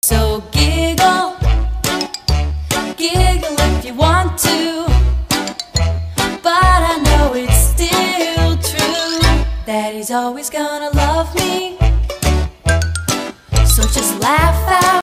So giggle, giggle if you want to, but I know it's still true that he's always gonna love me. So just laugh out